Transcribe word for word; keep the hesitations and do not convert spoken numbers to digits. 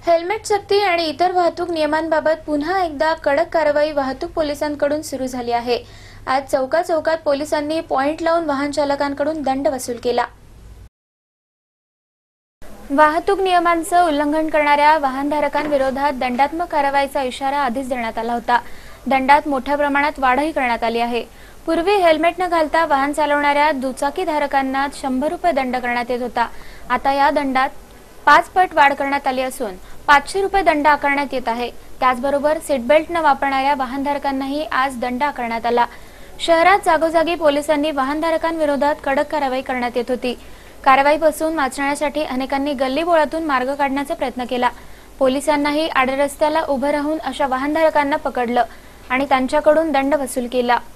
Helmet सक्ती आणि इतर वाहतूक नियमांबाबत पुन्हा एकदा कडक कारवाई वाहतूक पोलिसांकडून सुरू झाली आहे। आज चौका चौकात पोलिसांनी पॉइंट लावून वाहन चालकांकडून दंड वसूल केला। वाहतूक नियमांचे उल्लंघन करणाऱ्या वाहनधारकांविरोधात दंडात्मक कारवाईचा इशारा आधीच देण्यात आला होता। दंडात मोठ्या प्रमाणात वाढही करण्यात आली आहे। पूर्वी हेल्मेट न घालता वाहन चालवणाऱ्या दुचाकीधारकांना शंभर रुपये दंड करण्यात येत होता। आता या दंडात पाच पट वाढ करण्यात आली असून पाचशे रुपये दंड आकारण्यात येत आहे। त्याचबरोबर सीट बेल्ट न वापरणाऱ्या वाहनधारकांनाही आज दंड आकारण्यात आला। शहरात जागोजागी पोलिसांनी वाहनधारकांविरोधात कडक कारवाई करण्यात येत होती। कारवाईपासून वाचण्यासाठी अनेकांनी गल्लीबोळातून मार्ग काढण्याचा प्रयत्न केला। पोलिसांनाही आडरस्त्याला उभं राहून अशा वाहनधारकांना पकडलं आणि त्यांच्याकडून दंड वसूल केला।